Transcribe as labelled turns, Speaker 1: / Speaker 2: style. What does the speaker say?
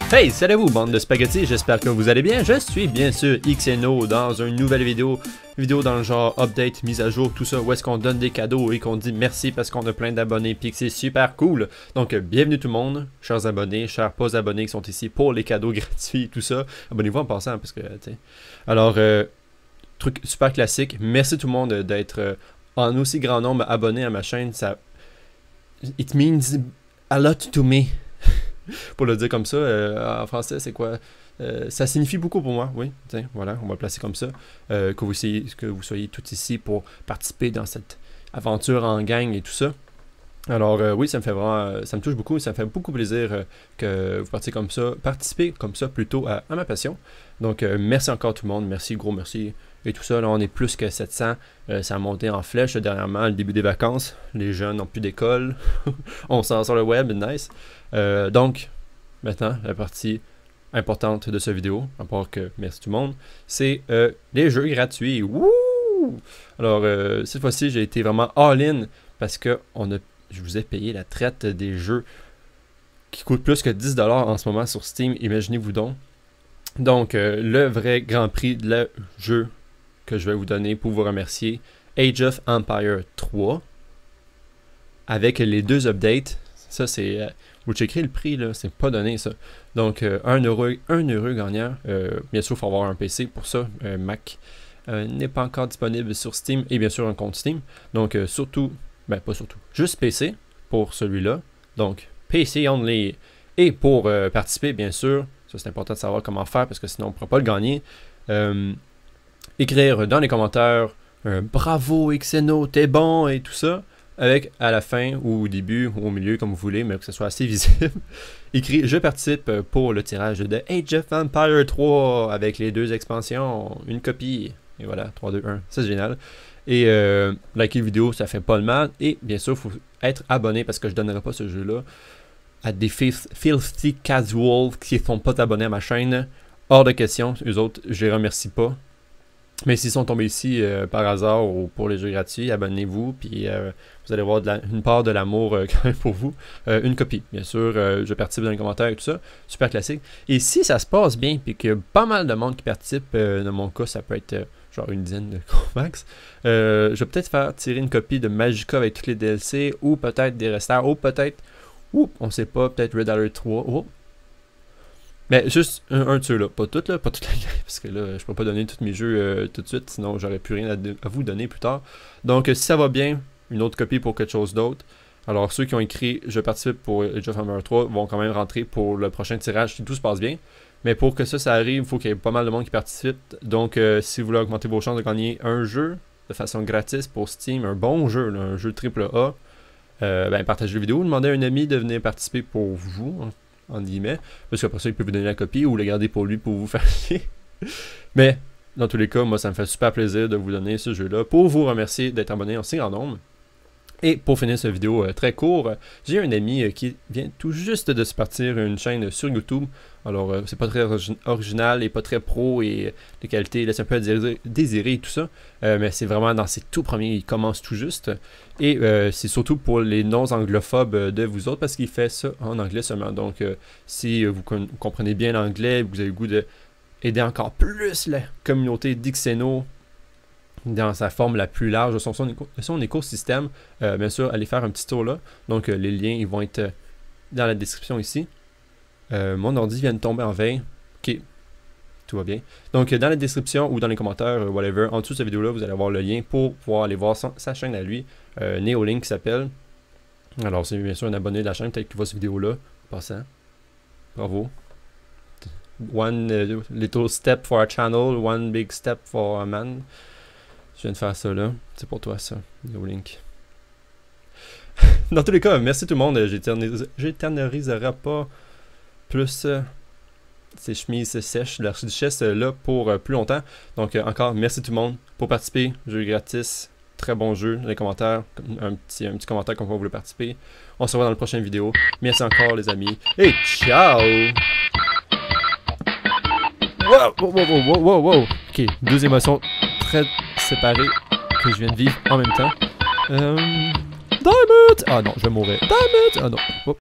Speaker 1: Hey, salut à vous, bande de spaghettis, j'espère que vous allez bien. Je suis bien sûr Xeno dans une nouvelle vidéo dans le genre update, mise à jour, tout ça, où est-ce qu'on donne des cadeaux et qu'on dit merci parce qu'on a plein d'abonnés puis que c'est super cool. Donc, bienvenue tout le monde, chers abonnés, chers pas abonnés qui sont ici pour les cadeaux gratuits, tout ça. Abonnez-vous en passant parce que, tu sais. Alors, truc super classique, merci tout le monde d'être en aussi grand nombre abonnés à ma chaîne, ça... It means a lot to me. Pour le dire comme ça, en français, c'est quoi? Ça signifie beaucoup pour moi, oui. Tiens, voilà, on va le placer comme ça. Que vous soyez tous ici pour participer dans cette aventure en gang et tout ça. Alors oui, ça me fait vraiment, ça me touche beaucoup, ça me fait beaucoup plaisir que vous participez comme ça plutôt à ma passion. Donc merci encore tout le monde, merci, gros merci. Et tout ça, là on est plus que 700, ça a monté en flèche dernièrement, le début des vacances, les jeunes n'ont plus d'école, on sort sur le web, nice. Donc, maintenant, la partie importante de cette vidéo, à part que merci tout le monde, c'est les jeux gratuits. Wouh! Alors, cette fois-ci, j'ai été vraiment all-in parce que je vous ai payé la traite des jeux qui coûtent plus que 10$ en ce moment sur Steam, imaginez-vous donc. Donc, le vrai grand prix de le jeu que je vais vous donner pour vous remercier, Age of Empires 3, avec les deux updates. Ça, c'est... vous checkerez le prix, là, c'est pas donné, ça. Donc, 1€ gagnant. Bien sûr, il faut avoir un PC pour ça. Mac n'est pas encore disponible sur Steam et bien sûr un compte Steam. Donc, surtout, ben pas surtout, juste PC pour celui-là. Donc, PC only. Et pour participer, bien sûr, ça c'est important de savoir comment faire parce que sinon on ne pourra pas le gagner. Écrire dans les commentaires bravo Xeno, t'es bon et tout ça. Avec à la fin ou au début ou au milieu comme vous voulez, mais que ce soit assez visible, écrit je participe pour le tirage de Age of Empires 3 avec les deux expansions, une copie. Et voilà, 3, 2, 1, c'est génial. Et liker la vidéo, ça fait pas le mal. Et bien sûr, il faut être abonné parce que je ne donnerai pas ce jeu-là à des filthy casuals qui ne sont pas abonnés à ma chaîne. Hors de question, eux autres, je les remercie pas. Mais s'ils sont tombés ici par hasard ou pour les jeux gratuits, abonnez-vous, puis vous allez voir une part de l'amour quand même pour vous. Une copie, bien sûr, je participe dans les commentaires et tout ça, super classique. Et si ça se passe bien, puis qu'il y a pas mal de monde qui participe, dans mon cas, ça peut être genre une dizaine de max, je vais peut-être faire tirer une copie de Magicka avec tous les DLC, ou peut-être des restants, ou peut-être, on sait pas, peut-être Red Alert 3, mais juste un de ceux-là, pas toute la game, parce que là, je peux pas donner tous mes jeux tout de suite, sinon j'aurais plus rien à vous donner plus tard. Donc, si ça va bien, une autre copie pour quelque chose d'autre. Alors, ceux qui ont écrit « Je participe pour Age of Empires 3 » vont quand même rentrer pour le prochain tirage si tout se passe bien. Mais pour que ça arrive, il faut qu'il y ait pas mal de monde qui participe. Donc, si vous voulez augmenter vos chances de gagner un jeu de façon gratis pour Steam, un bon jeu, là, un jeu AAA, ben, partagez la vidéo, demandez à un ami de venir participer pour vous, en guillemets, parce qu'après ça, il peut vous donner la copie ou le garder pour lui pour vous faire chier. Mais, dans tous les cas, moi, ça me fait super plaisir de vous donner ce jeu-là pour vous remercier d'être abonné en si grand nombre. Et pour finir cette vidéo très court, j'ai un ami qui vient tout juste de se partir une chaîne sur YouTube. Alors, c'est pas très original et pas très pro et les qualités laissent un peu à désirer et tout ça. Mais c'est vraiment dans ses tout premiers, il commence tout juste. Et c'est surtout pour les non-anglophobes de vous autres parce qu'il fait ça en anglais seulement. Donc, si vous comprenez bien l'anglais, vous avez le goût d'aider encore plus la communauté d'Xeno dans sa forme la plus large de son écosystème, bien sûr, allez faire un petit tour là. Donc, les liens ils vont être dans la description ici. Mon ordi vient de tomber en veille. Ok, tout va bien. Donc, dans la description ou dans les commentaires, whatever, en dessous de cette vidéo-là, vous allez avoir le lien pour pouvoir aller voir sa chaîne à lui, Neolink qui s'appelle. Alors, c'est bien sûr un abonné de la chaîne, peut-être qu'il voit cette vidéo-là, en passant. Bravo. One little step for a channel, one big step for a man. Je viens de faire ça là. C'est pour toi ça, Neolink. Dans tous les cas, merci tout le monde. J'éterniserai pas plus ces chemises sèches, la richesse là pour plus longtemps. Donc encore, merci tout le monde pour participer. Jeu gratis, très bon jeu. Dans les commentaires, un petit commentaire comme quoi vous voulez participer. On se revoit dans la prochaine vidéo. Merci encore les amis. Et ciao! Wow! Ok, deux émotions très séparées que je viens de vivre en même temps. Damn it! Ah non, je vais mourir. Damn it! Ah non.